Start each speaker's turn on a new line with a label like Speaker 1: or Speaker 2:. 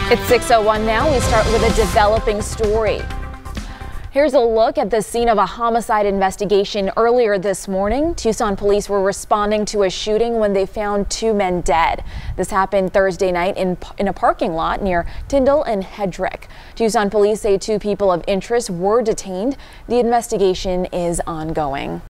Speaker 1: It's 6:01 now. We start with a developing story. Here's a look at the scene of a homicide investigation earlier this morning. Tucson police were responding to a shooting when they found two men dead. This happened Thursday night in a parking lot near Tyndall and Hedrick. Tucson police say two people of interest were detained. The investigation is ongoing.